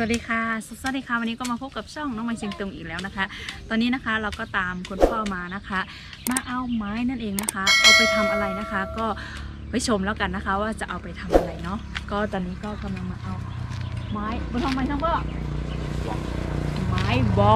วัสดีค่ะวันนี้ก็มาพบกับช่องน้องไม้เชียงตุงอีกแล้วนะคะตอนนี้นะคะเราก็ตามคุณพ่อมานะคะมาเอาไม้นั่นเองนะคะเอาไปทำอะไรนะคะก็ไปชมแล้วกันนะคะว่าจะเอาไปทำอะไรเนาะก็ตอนนี้ก็กำลังมาเอาไม้บนทำไมทั้งพ่อไม้บอง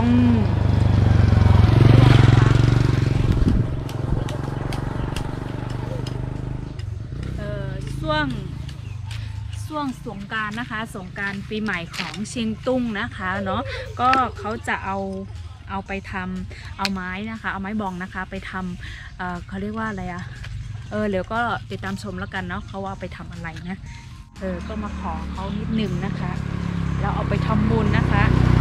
ช่วงสงกรานต์นะคะสงกรานต์ปีใหม่ของเชียงตุงนะคะเนาะก็เขาจะเอาไปทำเอาไม้นะคะเอาไม้บองนะคะไปทำเขาเรียกว่าอะไรอะเดี๋ยวก็ติดตามชมแล้วกันเนาะเขาว่าไปทำอะไรนะก็มาขอเขานิดหนึ่งนะคะแล้วเอาไปทำบุญนะคะ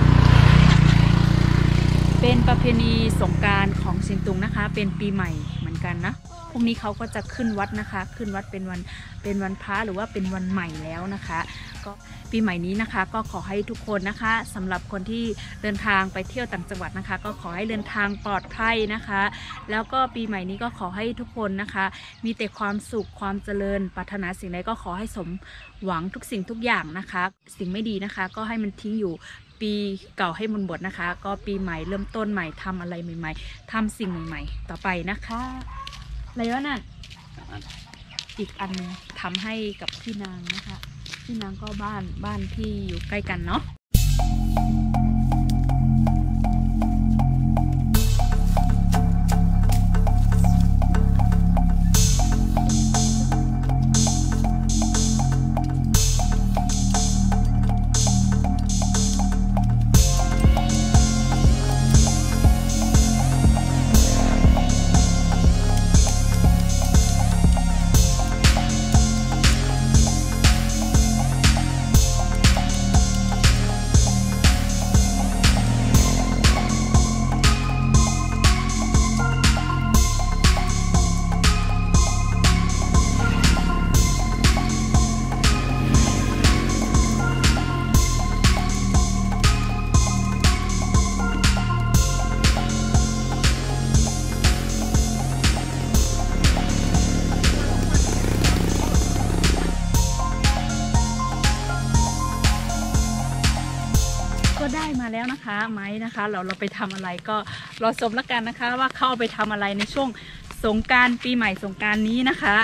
เป็นประเพณีสงกรานต์ของเชียงตุงนะคะเป็นปีใหม่เหมือนกันนะพรุ่งนี้เขาก็จะขึ้นวัดนะคะขึ้นวัดเป็นวันพระหรือว่าเป็นวันใหม่แล้วนะคะก็ปีใหม่นี้นะคะก็ขอให้ทุกคนนะคะสำหรับคนที่เดินทางไปเที่ยวต่างจังหวัดนะคะก็ขอให้เดินทางปลอดภัยนะคะแล้วก็ปีใหม่นี้ก็ขอให้ทุกคนนะคะมีแต่ความสุขความเจริญปรารถนาสิ่งใดก็ขอให้สมหวังทุกสิ่งทุกอย่างนะคะสิ่งไม่ดีนะคะก็ให้มันทิ้งอยู่ปีเก่าให้มันบดนะคะก็ปีใหม่เริ่มต้นใหม่ทำอะไรใหม่ๆทำสิ่งใหม่ๆต่อไปนะคะอะไรวะนั่นอีกอันนึงทำให้กับพี่นางนะคะพี่นางก็บ้านที่อยู่ใกล้กันเนาะก็ได้มาแล้วนะคะไม้นะคะเราไปทำอะไรก็รอชมแล้วกันนะคะว่าเขาเอาไปทำอะไรในช่วงสงกรานต์ปีใหม่สงกรานต์นี้นะคะ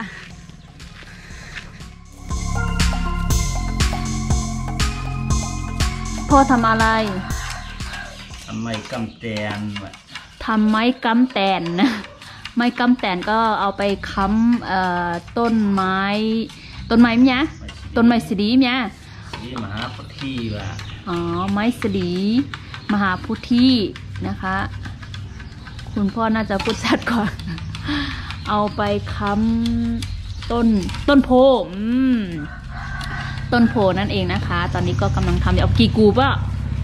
พ่อทำอะไรทำไม้กำแตนทำไม้กำแตนนะไม้กำแตนก็เอาไปค้ำต้นไม้มั้ยต้นไม้สีดีมั้ยสีมหาพุทธีว่ะอ๋อไม้สลีมหาพุทธีนะคะคุณพ่อน่าจะพูดชัดก่อนเอาไปค้ำต้นโพต้นโพนั่นเองนะคะตอนนี้ก็กำลังทำเอากี่กูป่ะ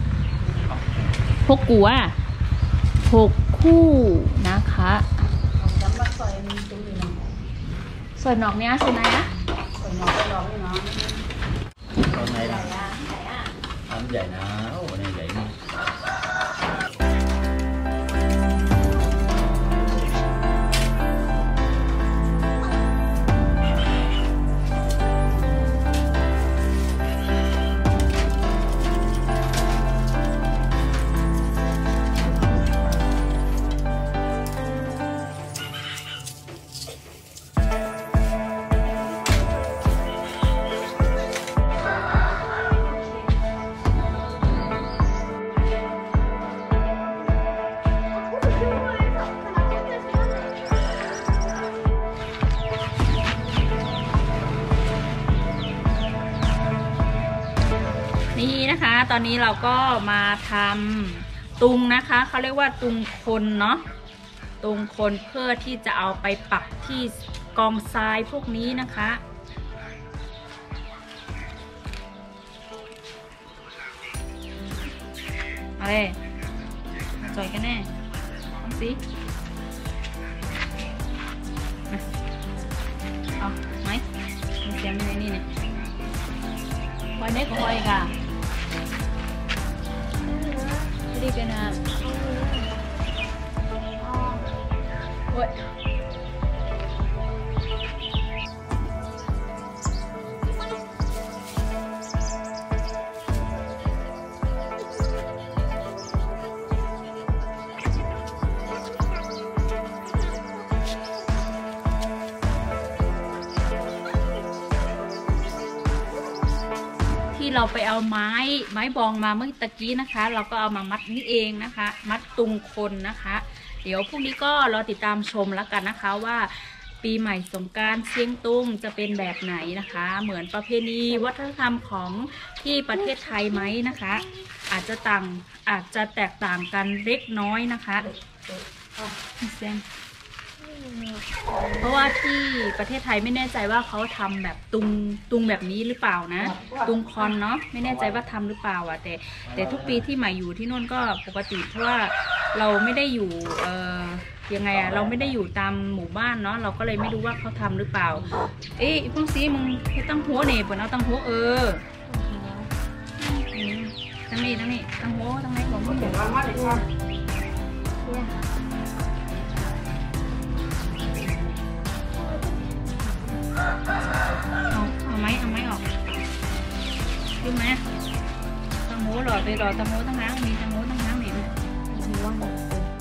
6 กูอ่ะ6 คู่นะคะสวยนอกเนี้ยสวยไหนอ่ะสวยนอกนี่เนาะตอนไหนล่ะทำใหญ่นะโอ้ในใหญ่นี่นี่นะคะตอนนี้เราก็มาทำตุงนะคะเขาเรียกว่าตุงคนเนาะตุงคนเพื่อที่จะเอาไปปักที่กองทรายพวกนี้นะคะอะไรมาจอยกันแน่ทำสิเอาไหมมีเสียงในนี่เนี่ยคอยเด็กคอยค่ะไม่ได้กันนะโอ้ย นเราไปเอาไม้บองมาเมื่อตะกี้นะคะ เราก็เอามามัดนี่เองนะคะ มัดตุงคนนะคะ เดี๋ยวพรุ่งนี้ก็รอติดตามชมแล้วกันนะคะว่าปีใหม่สงกรานต์เชียงตุงจะเป็นแบบไหนนะคะ เหมือนประเพณีวัฒนธรรมของที่ประเทศไทยไหมนะคะ อาจจะแตกต่างกันเล็กน้อยนะคะเพราะว่าที่ประเทศไทยไม่แน่ใจว่าเขาทำแบบตุงแบบนี้หรือเปล่านะตุงคอนเนาะไม่แน่ใจว่าทำหรือเปล่าอ่ะแต่ทุกปีที่ใหม่อยู่ที่นู่นก็ปกติเพราะว่าเราไม่ได้อยู่ยังไงอะเราไม่ได้อยู่ตามหมู่บ้านเนาะเราก็เลยไม่รู้ว่าเขาทำหรือเปล่าเอ้ยพวกซีมึงให้ตั้งหัวเนี่ยเปิดเอาตั้งหัวตั้งนี่ตั้งหัวตั้งไหนบอกมึงเดี๋ยวเอาไม้ออกขึ้นไหมตั้งหัวหล่อไปหล่อตั้งหัวตั้งหางมีตั้งหัวตั้งหางนี่หัวหล่อ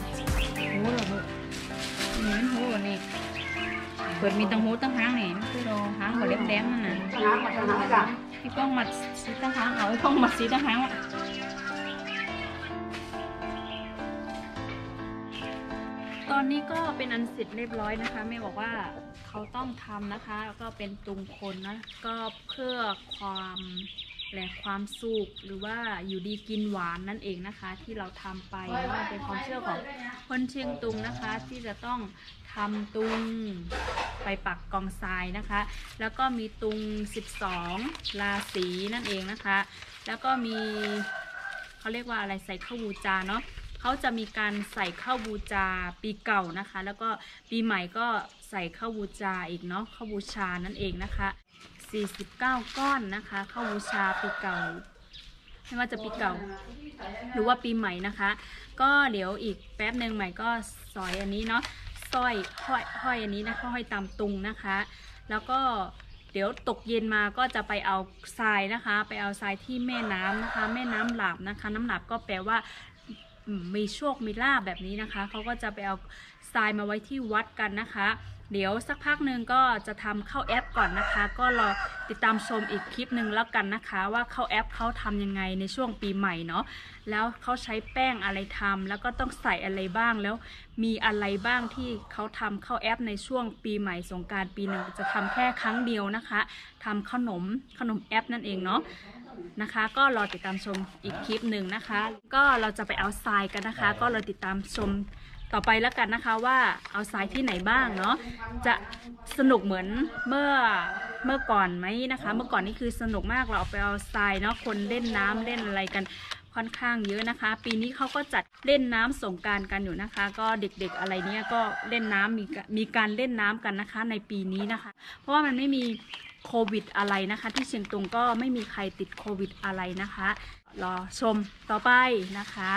นี่มันหัวนี่เปิดมีตั้งหัวตั้งหางนี่คือเราหางหัวเล็บแดงนั่นน่ะพี่ป้องมัดสีตั้งหางเอาไอ้ป้องมัดสีตั้งหางตอนนี้ก็เป็นอันเสร็จเรียบร้อยนะคะแม่บอกว่าเขาต้องทำนะคะแล้วก็เป็นตุงคนนะก็เพื่อความสุขหรือว่าอยู่ดีกินหวานนั่นเองนะคะที่เราทำไปว่าเป็นความเชื่อของคนเชียงตุงนะคะที่จะต้องทำตุงไปปักกองทรายนะคะแล้วก็มีตุง12ราศีนั่นเองนะคะแล้วก็มีเขาเรียกว่าอะไรใส่ข้าวบูชาเนาะเขาจะมีการใส่ข้าวบูชาปีเก่านะคะแล้วก็ปีใหม่ก็ใส่ข้าวบูชาอีกเนาะข้าวบูชานั่นเองนะคะ49ก้อนนะคะข้าวบูชาปีเก่าไม่ว่าจะปีเก่าหรือว่าปีใหม่นะคะก็เดี๋ยวอีกแป๊บหนึ่งใหม่ก็สอยอันนี้เนาะห้อยอันนี้นะคะห้อยตามตุงนะคะแล้วก็เดี๋ยวตกเย็นมาก็จะไปเอาทรายนะคะไปเอาทรายที่แม่น้ำนะคะแม่น้ำหลาบนะคะน้ำหลาบก็แปลว่ามีโชคมีลาภแบบนี้นะคะเขาก็จะไปเอาทรายมาไว้ที่วัดกันนะคะเดี๋ยวสักพักหนึ่งก็จะทำเข้าแอปก่อนนะคะก็รอติดตามชมอีกคลิปหนึ่งแล้วกันนะคะว่าเข้าแอปเขาทำยังไงในช่วงปีใหม่เนาะแล้วเขาใช้แป้งอะไรทำแล้วก็ต้องใส่อะไรบ้างแล้วมีอะไรบ้างที่เขาทำเข้าแอปในช่วงปีใหม่สงกรานต์ปีหนึ่งจะทำแค่ครั้งเดียวนะคะทำขนมแอปนั่นเองเนาะนะคะก็รอติดตามชมอีกคลิปหนึ่งนะคะก็เราจะไปเอาทรายกันนะคะก็รอติดตามชมต่อไปแล้วกันนะคะว่าเอาทรายที่ไหนบ้างเนาะจะสนุกเหมือนเมื่อก่อนไหมนะคะเมื่อก่อนนี่คือสนุกมากเราเอาไปเอาทรายเนาะคนเล่นน้ำเล่นอะไรกันค่อนข้างเยอะนะคะปีนี้เขาก็จัดเล่นน้ำสงกรานต์กันอยู่นะคะก็เด็กๆอะไรเนี้ยก็เล่นน้ำมีการเล่นน้ำกันนะคะในปีนี้นะคะเพราะว่ามันไม่มีโควิดอะไรนะคะที่เชียงตุงก็ไม่มีใครติดโควิดอะไรนะคะรอชมต่อไปนะคะ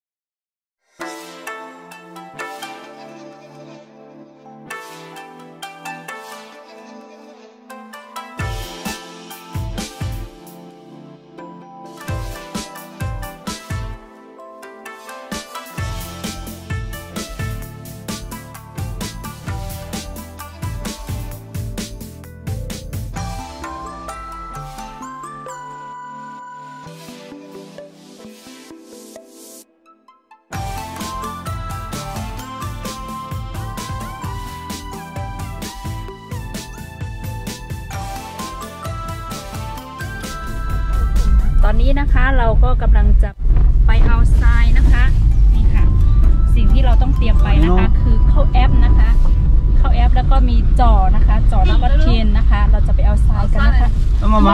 ตอนนี้นะคะเราก็กำลังจะไปเอาทรายนะคะนี่ค่ะสิ่งที่เราต้องเตรียมไปนะคะคือเข้าแอปนะคะเข้าแอปแล้วก็มีจ่อนะคะจ่อแล้วก็เทียนนะคะเราจะไปเอาทรายกันนะคะเอามา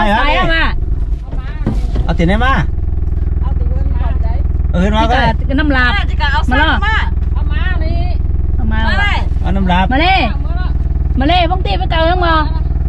เอาtiền em àมาไปน้ำลาบมาเนาะเอาน้ำลาบมาเล่บ้องตีไปเกาทั้งหมด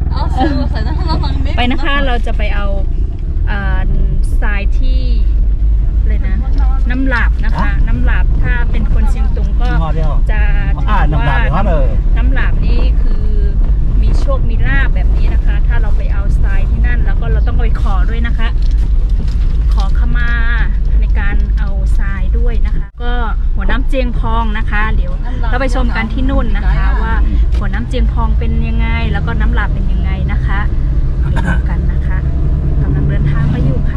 ไปนะคะเราจะไปเอาทรายที่เลยนะน้ำหลาบนะคะน้ำหลาบถ้าเป็นคนเชียงตุงก็จะถือว่าน้ำหลาบนี้คือมีโชคมีลาภแบบนี้นะคะถ้าเราไปเอาทรายที่นั่นแล้วก็เราต้องไปขอด้วยนะคะขอขมาในการเอาทรายด้วยนะคะก็หัวน้ำเจียงพองนะคะเดี๋ยวเราไปชมกันที่นู่นนะคะว่าหัวน้ำเจียงพองเป็นยังไงแล้วก็น้ำหลาบเป็นยังไงนะคะไปดูกันนะคะกำลังเดินทางมาอยู่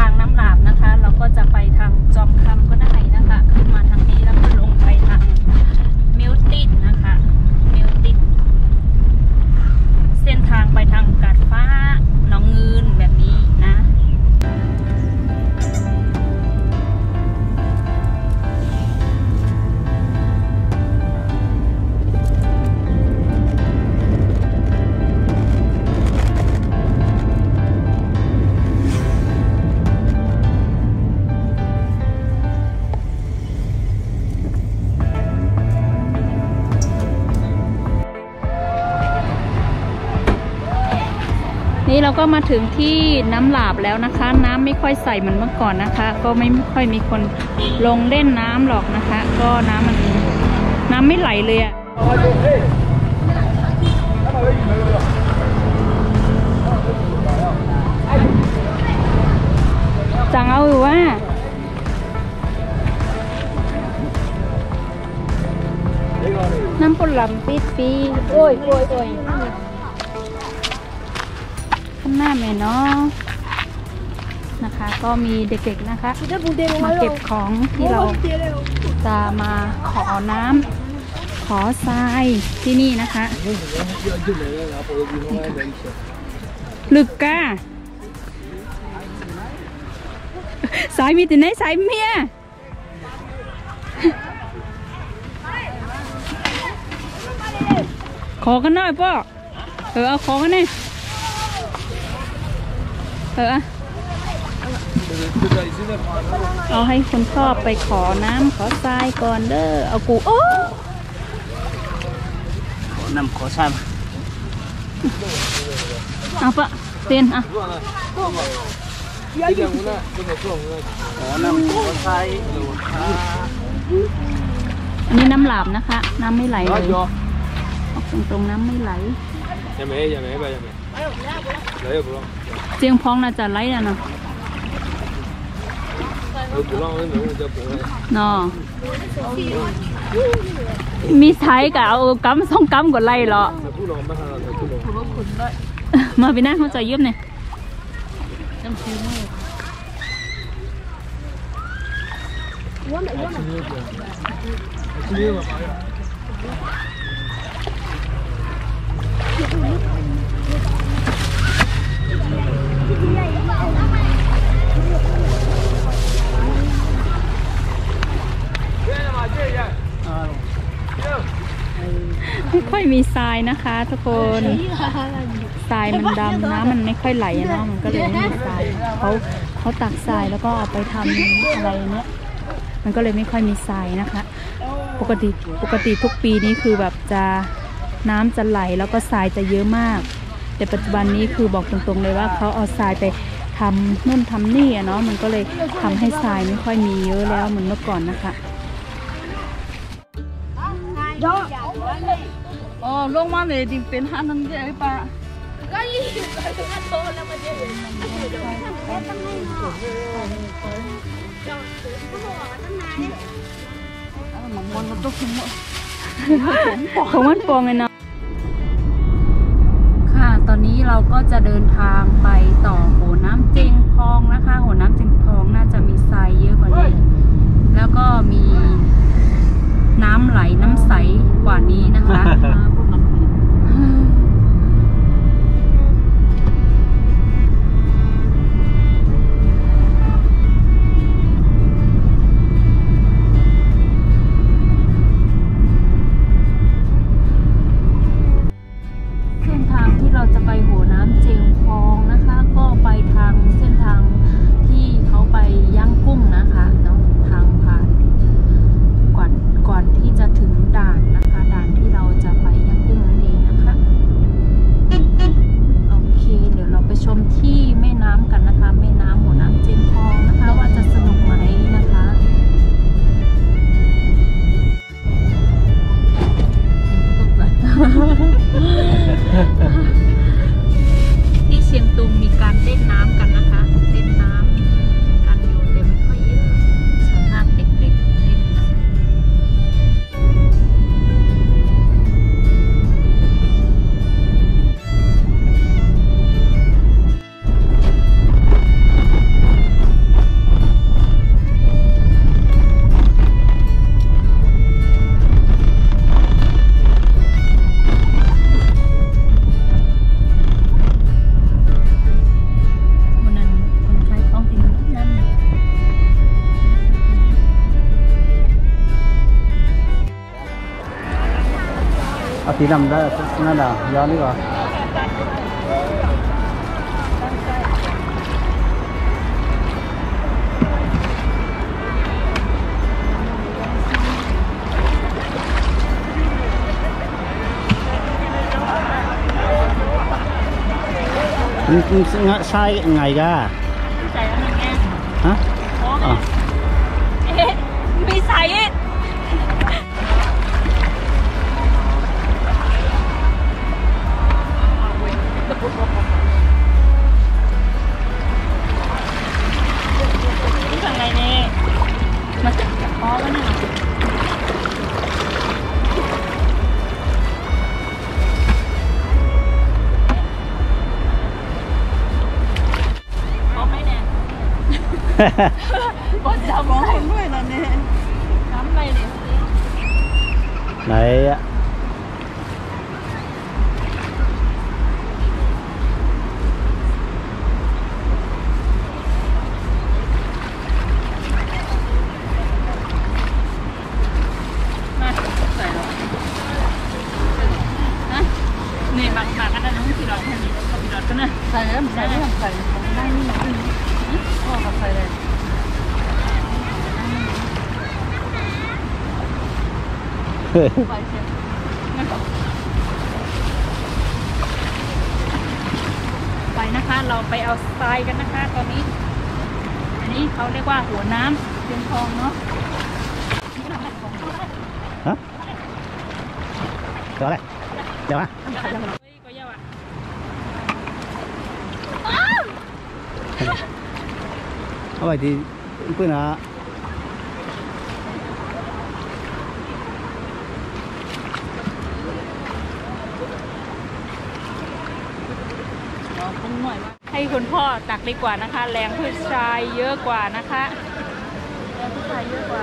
างน้ำหลาบนะคะ เราก็จะไปทางจอมคำก็ได้นะคะขึ้นมาทางนี้แล้วก็ลงไปทางมิวตินนะคะมิวตินเส้นทางไปทางกาดฟ้าหนองเงินแบบนี้นะนี่เราก็มาถึงที่น้ำหลาบแล้วนะคะ น้ำไม่ค่อยใสเหมือนเมื่อก่อนนะคะ ก็ไม่ค่อยมีคนลงเล่นน้ำหรอกนะคะ ก็น้ำไม่ไหลเลยอะจังเอาอยู่ว่าน้ำปลำปีโอ้ยข้างหน้าแม่เนาะนะคะ ก็มีเด็กๆนะคะมาเก็บของที่เราจะมาขอน้ำขอทรายที่นี่นะคะลึกกะสายมีแต่ไหนสายเมียขอกันหน่อยป่ะเอาขอกันหน่อยเอาให้คนชอบไปขอน้ำขอทรายก่อนเด้อเอากูโอ้น้ำขอทรายเอาปะเตียนอ่ะน้ำขอทรายอันนี้น้ำหลาบนะคะน้ำไม่ไหลเลยออกตรงๆน้ำไม่ไหลเจียงพองน่าจะไหลแล้วเนาะเนาะมีใช้กับเอากำ2 กำกว่าไหลเหรอมาไปหน้าเขาจะเย็บเนี่ยไม่ค่อยมีทรายนะคะทุกคนทรายมันดำน้ำมันไม่ค่อยไหลเนาะมันก็เลยไม่มีทรายเขาตักทรายแล้วก็เอาไปทำอะไรเนี้ยมันก็เลยไม่ค่อยมีทรายนะคะปกติทุกปีนี้คือแบบน้ำจะไหลแล้วก็ทรายจะเยอะมากแต่ปัจจุบันนี้คือบอกตรงๆเลยว่าเขาเอาทรายไปทำนู่นทำนี่เนาะมันก็เลยทำให้ทรายไม่ค่อยมีเยอะแล้วเหมือนเมื่อก่อนนะคะลงมาเลยดิเป็นฮันนั่นเองป่ะก็ยิ่งโตแล้วมันจะของมันปองเลยเนาะค่ะตอนนี้เราก็จะเดินทางไปต่อโหน้ำเจงพองนะคะโหน้ำเจงพองน่าจะมีทรายเยอะกว่านี้แล้วก็มีน้ำไหลน้ำใสกว่านี้นะคะเส้นทางที่เราจะไปหัวน้ำเจงพองนะคะก็ไปทางเส้นทางที่เขาไปย่างกุ้งนะคะเนาะทางผ่านก่อนที่จะถึงด่านนะคะด่านที่เราจะไปย่างกุ้งนั่นเองนะคะเอาสีดำได้นั่นดาย้อนดีกว่ามันใช่ไงก้าใส่แล้วมันไงฮะอ๋อมีใส่ทางไงนี่มาจับคอแล้วเนี่ยก็จำได้ด้วยนะเนี่ยจำไปเลยไหนอะมาใส่หรอฮะนี่บางกันนะน้องพี่ดอดแค่นี้ก็พี่ดอดก็นะใส่แล้วใส่ไม่ต้องใส่ได้นี่นะพ่อกับใส่เลยไปนะคะเราไปเอาทรายกันนะคะตอนนี้อันนี้เขาเรียกว่าหัวน้ำเชียงทองเนาะฮะเดี๋ยวอะไรเดี๋ยวมาก็เยอะอ่ะเอาไปที่เพื่อนนะให้คุณพ่อตักดีกว่านะคะแรงผู้ชายเยอะกว่านะคะแรงผู้ชายเยอะกว่า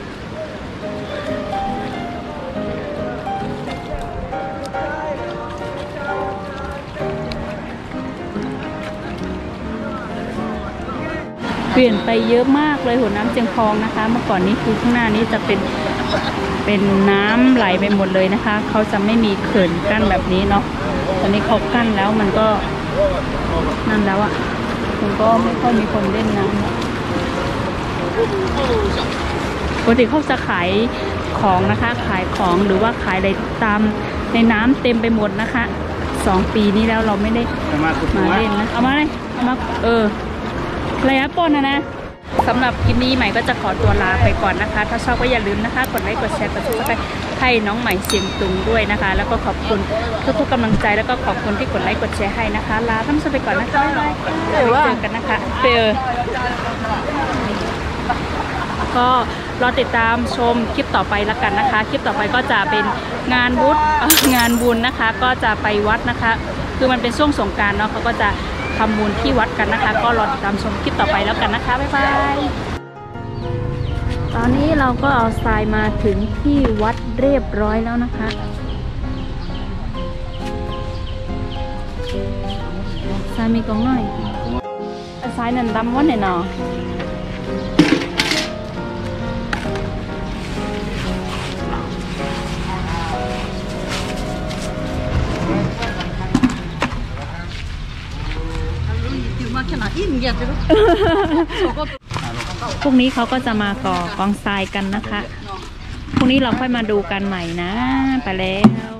เปลี่ยนไปเยอะมากเลยหัวน้ำเชียงทองนะคะเมื่อก่อนนี้คือข้างหน้านี้จะเป็นน้ำไหลไปหมดเลยนะคะเขาจะไม่มีเขื่อนกั้นแบบนี้เนาะตอนนี้เขากั้นแล้วมันก็นั่นแล้วอ่ะมันก็ไม่ค่อยมีคนเล่นน้ำปกติเขาจะขายของนะคะขายของหรือว่าขายอะไรตามในน้ำเต็มไปหมดนะคะ2 ปีนี้แล้วเราไม่ได้มาเล่นนะเอามาเลยเอามาระยะปนนะสำหรับคลิปนี้ใหม่ก็จะขอตัวลาไปก่อนนะคะถ้าชอบก็อย่าลืมนะคะกดไลค์กดแชร์กดซับสไครบ์ให้น้องใหม่เสียงตุงด้วยนะคะแล้วก็ขอบคุณทุกกำลังใจแล้วก็ขอบคุณที่กดไลค์กดแชร์ให้นะคะลาท่านผู้ชมไปก่อนนะคะบ๊ายบายเจอกันนะคะก็รอติดตามชมคลิปต่อไปแล้วกันนะคะคลิปต่อไปก็จะเป็นงานบุญนะคะก็จะไปวัดนะคะคือมันเป็นช่วงสงกรานต์เนาะเขาก็จะทำบุญที่วัดกันนะคะก็รอติดตามชมคลิปต่อไปแล้วกันนะคะบ๊ายบายตอนนี้เราก็เอาทรายมาถึงที่วัดเรียบร้อยแล้วนะคะทรายมีกองหน่อยทรายนั่นดำวันไหนเนาะพรุ่งนี้เขาก็จะมาก่อกองทรายกันนะคะพรุ่งนี้เราค่อยมาดูกันใหม่นะไปแล้ว